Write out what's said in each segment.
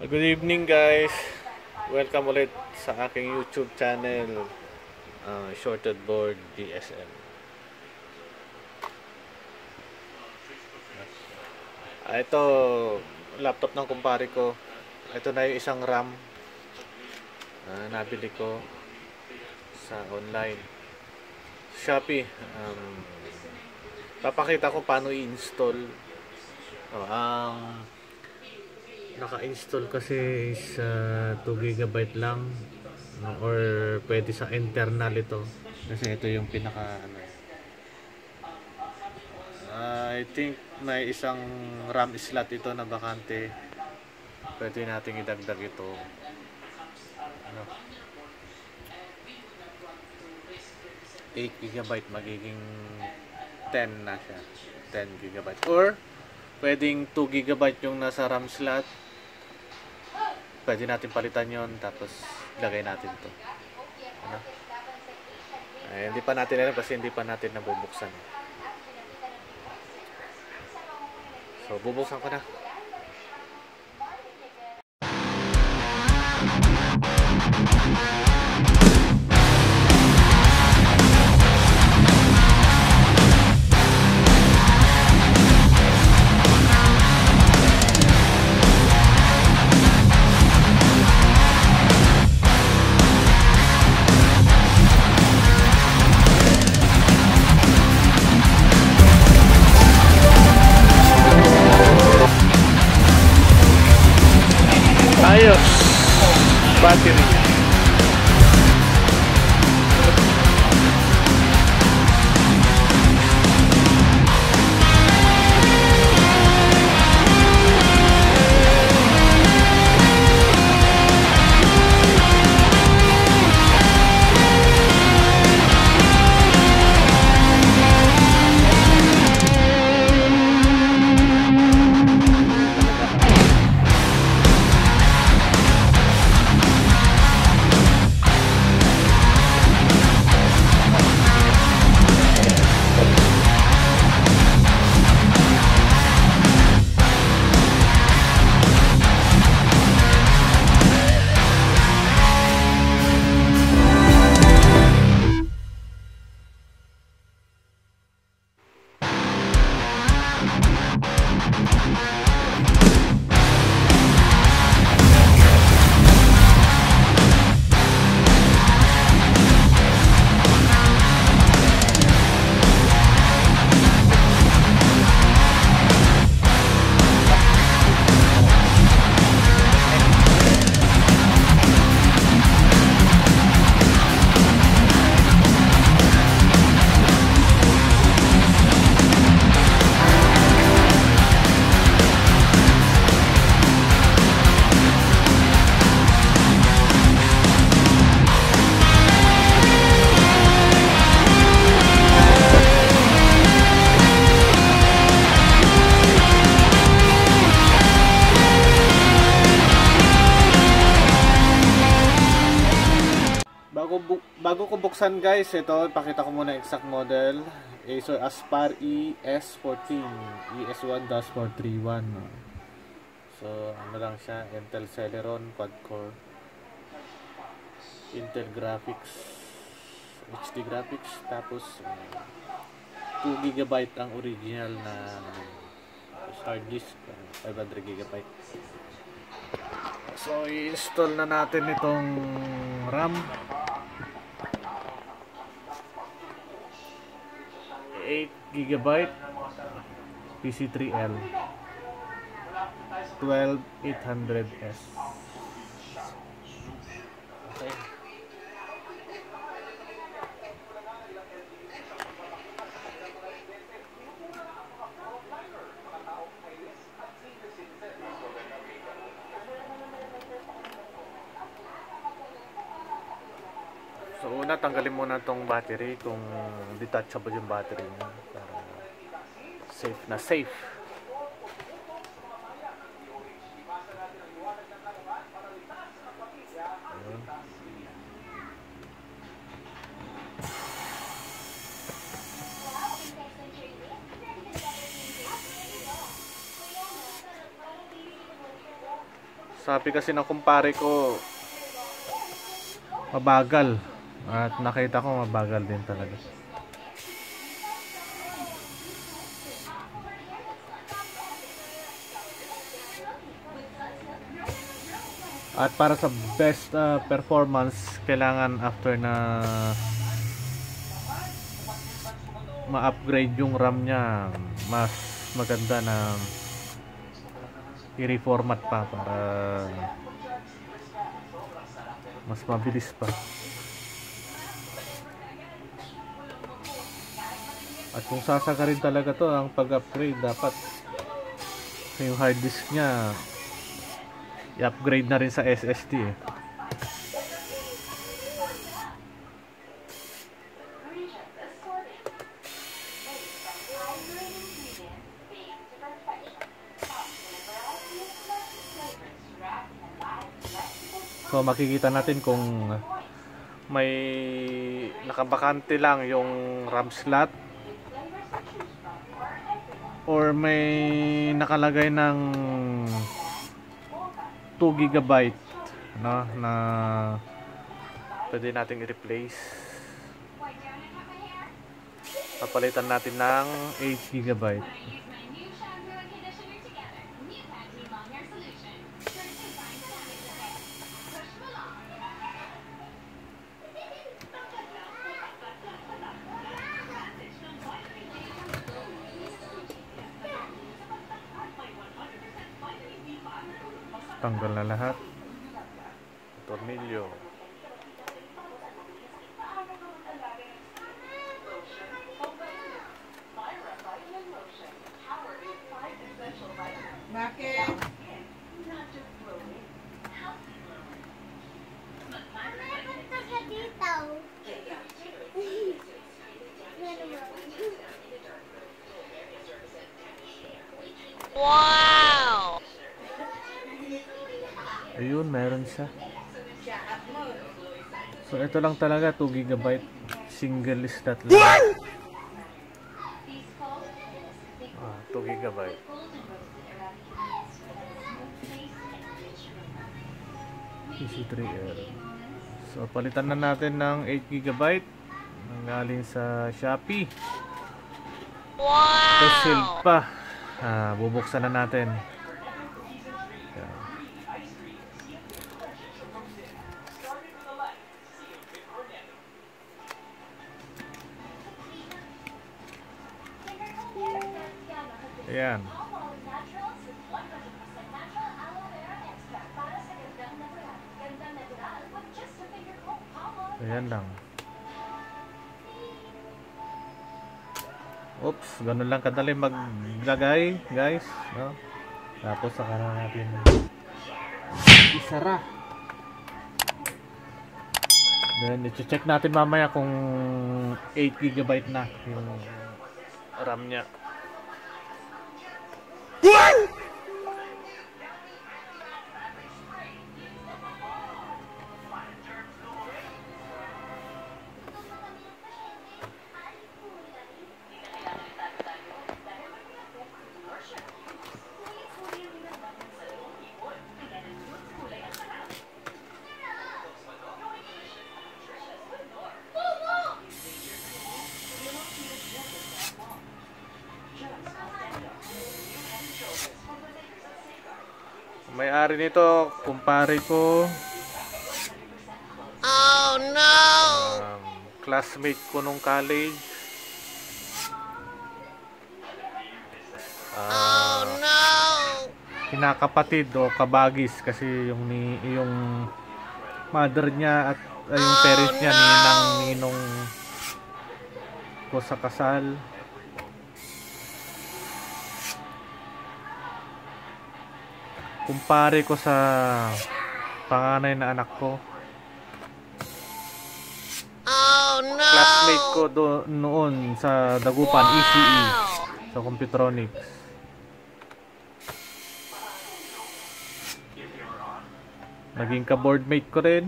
Good evening guys. Welcome ulit sa aking YouTube channel, Shorted Board DSM. Ito, laptop ng kumpare ko. Ito na yung isang RAM na nabili ko sa online. Shopee. Papakita ko paano i-install. Ang naka-install kasi is 2 GB lang, or pwede sa internal ito kasi ito yung pinaka I think may isang RAM slot ito na bakante, pwede nating idagdag ito. 8 GB magiging 10 na siya, 10 GB, or pwedeng 2 GB yung nasa RAM slot. Pwede natin palitan yon, tapos lagay natin to. Hindi pa natin alam kasi hindi pa natin nabubuksan. So bubuksan ko na. Ayos, battery. Bago ko buksan guys, ito, pakita ko muna exact model. Acer Aspire ES14, ES1-431. So, ano lang siya, Intel Celeron quad-core, Intel Graphics, HD Graphics, tapos 2 GB ang original na hard disk, 500 GB. So, i-install na natin itong RAM. 8 GB PC3L 12800S. Okay. So una, tanggalin muna tong battery kung detachable yung battery niya para safe na safe. Sabi kasi ng kumpare ko, mabagal. At nakita ko mabagal din talaga. At para sa best performance, kailangan after na ma-upgrade yung RAM niya, mas maganda na i-reformat pa para mas mabilis pa. At kung sasagarin talaga to ang pag-upgrade, dapat yung hard disk niya i-upgrade na rin sa SSD eh. So makikita natin kung may nakabakante lang yung RAM slot or may nakalagay ng 2 GB no, na pwede nating i-replace. Papalitan natin ng 8 GB. Tanggal na lahat. Tornilyo. Bakit? Wow! Ayun, meron siya. So ito lang talaga, 2 GB. Single slot lang. 2 GB. PC3L. So palitan na natin ng 8 GB. Nanggaling sa Shopee. Wow! Ito sealed pa. Bubuksan na natin. Ayan. Ayan lang. Oops, ganun lang kadali maglagay, guys, no? Tapos saka na natin isara. Then i-check natin mamaya kung 8 GB na yung RAM niya. May-ari nito, kumpare ko. Oh no! Classmate ko nung college. Oh no! Kinakapatid o kabagis kasi yung mother niya at yung parents niya, ninang-ninong ko sa kasal. Kumpare ko sa panganay na anak ko. Oh no! Classmate ko noon sa Dagupan, ECE, sa Computronics. Naging ka-boardmate ko rin.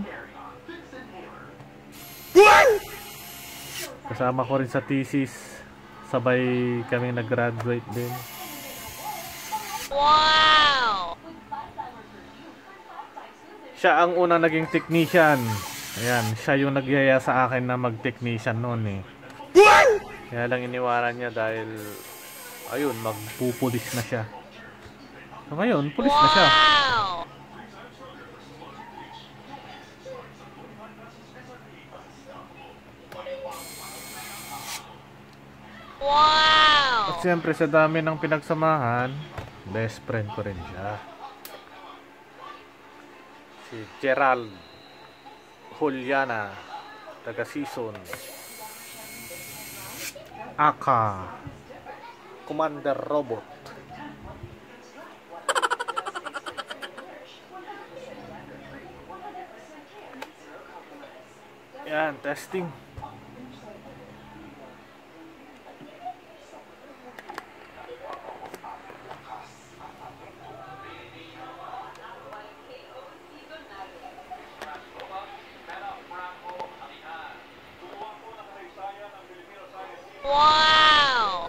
Kasama ko rin sa thesis. Sabay kami nag-graduate din. Wow! Siya ang unang naging technician. Ayan, siya yung nagyaya sa akin na mag-technician noon eh. Kaya lang iniwanan niya dahil ayun, magpupulis na siya. So ngayon, pulis na siya. Wow! Wow! At siyempre sa dami ng pinagsamahan, best friend ko rin siya. Si Gerald Juliana, taga Season. Aka, Commander Robot. Yan, testing. Wow!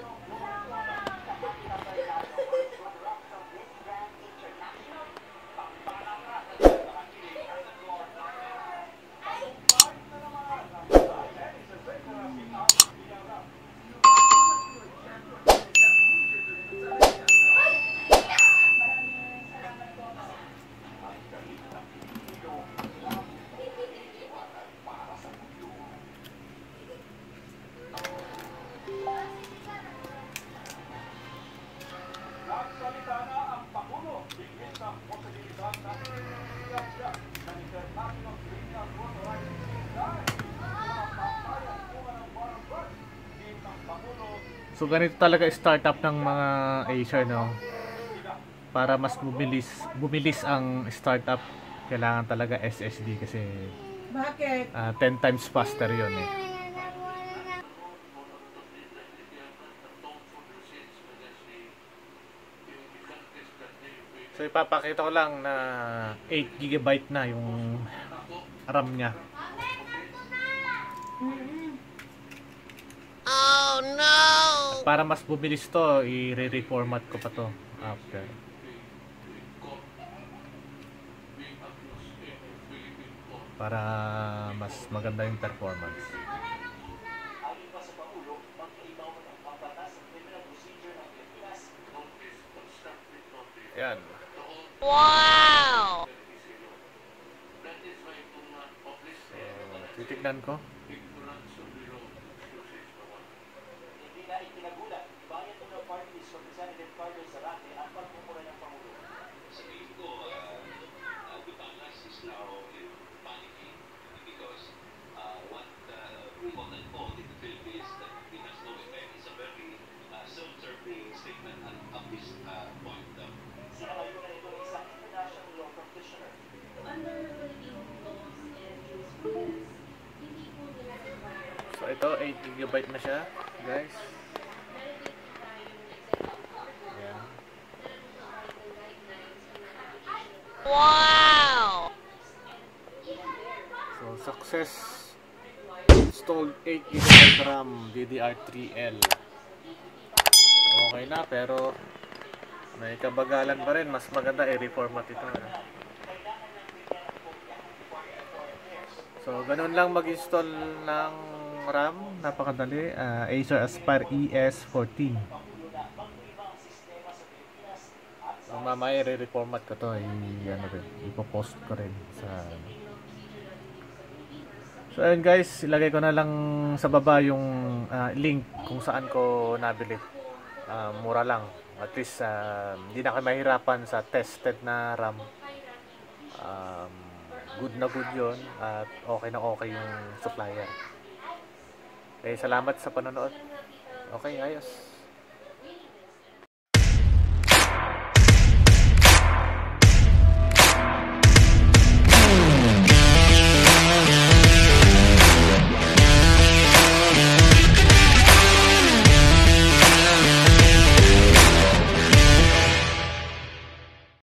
So ganito talaga startup ng mga Acer, no? Para mas bumilis ang startup, kailangan talaga SSD kasi Bakit? 10 times faster 'yon eh. So ipapakita ko lang na 8 GB na yung RAM niya. Oh no! Para mas bumilis to, i-reformat ko pa to after. Para mas maganda yung performance. Yan. Wow! So, titignan ko. So ito 8 GB na siya, guys. Ayan. Wow! So success, installed 8 GB RAM DDR3L. Okay na, pero may kabagalan pa rin. Mas maganda i-reformat ito. So ganun lang mag-install ng RAM, napakadali. Acer Aspire ES14. So mamaya i-reformat ko to, ipo-post ko rin sa. So ayun guys, ilagay ko na lang sa baba yung link kung saan ko nabili. Mura lang. At least hindi na kayo mahirapan sa tested na RAM. Good na good yun. At okay na okay yung supplier. Okay, salamat sa panonood. Okay, ayos.